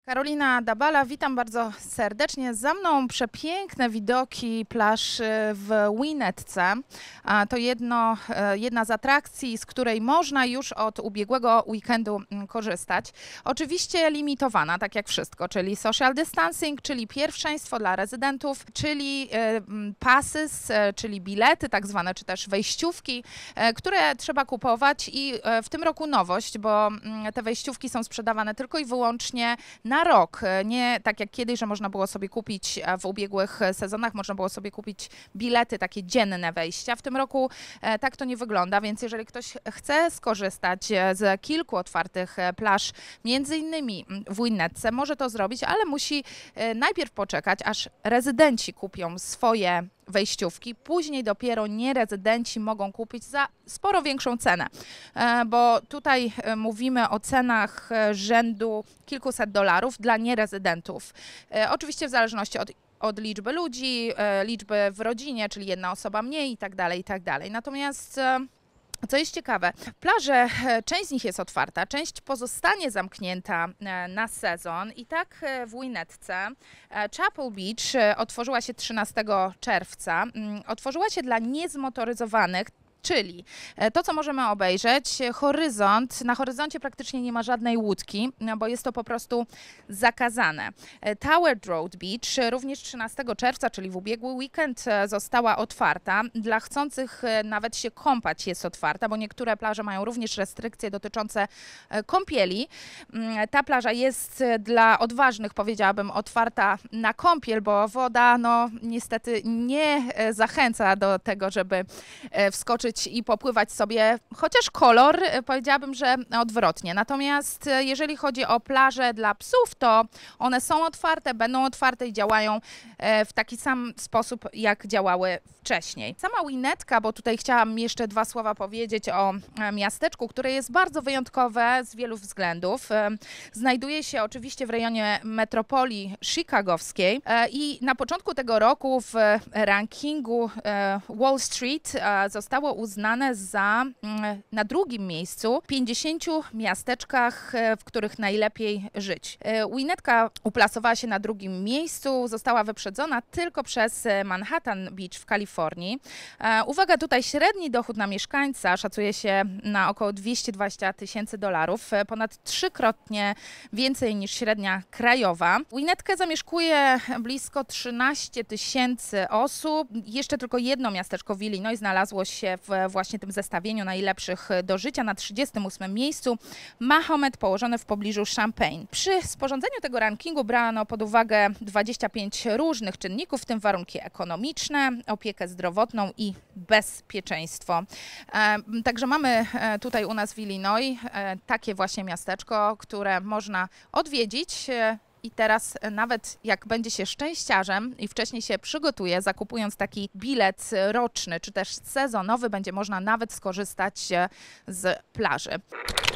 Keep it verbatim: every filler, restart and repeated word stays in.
Karolina Dabala, witam bardzo serdecznie. Za mną przepiękne widoki plaż w Winetce. To jedno, jedna z atrakcji, z której można już od ubiegłego weekendu korzystać. Oczywiście limitowana, tak jak wszystko, czyli social distancing, czyli pierwszeństwo dla rezydentów, czyli passes, czyli bilety tak zwane, czy też wejściówki, które trzeba kupować i w tym roku nowość, bo te wejściówki są sprzedawane tylko i wyłącznie na na rok, nie tak jak kiedyś, że można było sobie kupić w ubiegłych sezonach, można było sobie kupić bilety, takie dzienne wejścia. W tym roku tak to nie wygląda, więc jeżeli ktoś chce skorzystać z kilku otwartych plaż, między innymi w Winetce, może to zrobić, ale musi najpierw poczekać, aż rezydenci kupią swoje wejściówki, później dopiero nierezydenci mogą kupić za sporo większą cenę, bo tutaj mówimy o cenach rzędu kilkuset dolarów dla nierezydentów. Oczywiście w zależności od od liczby ludzi, liczby w rodzinie, czyli jedna osoba mniej i tak dalej, i tak dalej. Natomiast co jest ciekawe, plaże, część z nich jest otwarta, część pozostanie zamknięta na sezon i tak w Winetce Chapel Beach otworzyła się trzynastego czerwca, otworzyła się dla niezmotoryzowanych. Czyli to, co możemy obejrzeć, horyzont, na horyzoncie praktycznie nie ma żadnej łódki, bo jest to po prostu zakazane. Tower Road Beach również trzynastego czerwca, czyli w ubiegły weekend, została otwarta. Dla chcących nawet się kąpać jest otwarta, bo niektóre plaże mają również restrykcje dotyczące kąpieli. Ta plaża jest dla odważnych, powiedziałabym, otwarta na kąpiel, bo woda no niestety nie zachęca do tego, żeby wskoczyć i popływać sobie, chociaż kolor powiedziałabym, że odwrotnie. Natomiast jeżeli chodzi o plaże dla psów, to one są otwarte, będą otwarte i działają w taki sam sposób, jak działały wcześniej. Sama Winetka, bo tutaj chciałam jeszcze dwa słowa powiedzieć o miasteczku, które jest bardzo wyjątkowe z wielu względów. Znajduje się oczywiście w rejonie metropolii chicagowskiej i na początku tego roku w rankingu Wall Street zostało uznane za na drugim miejscu w pięćdziesięciu miasteczkach, w których najlepiej żyć. Winetka uplasowała się na drugim miejscu, została wyprzedzona tylko przez Manhattan Beach w Kalifornii. Uwaga, tutaj średni dochód na mieszkańca szacuje się na około dwieście dwadzieścia tysięcy dolarów, ponad trzykrotnie więcej niż średnia krajowa. Winetkę zamieszkuje blisko trzynaście tysięcy osób. Jeszcze tylko jedno miasteczko w Illinois znalazło się w właśnie tym zestawieniu najlepszych do życia na trzydziestym ósmym miejscu. Mahomet, położony w pobliżu Champaign. Przy sporządzeniu tego rankingu brano pod uwagę dwadzieścia pięć różnych czynników, w tym warunki ekonomiczne, opiekę zdrowotną i bezpieczeństwo. Także mamy tutaj u nas w Illinois takie właśnie miasteczko, które można odwiedzić. I teraz nawet jak będzie się szczęściarzem i wcześniej się przygotuje, zakupując taki bilet roczny czy też sezonowy, będzie można nawet skorzystać z plaży.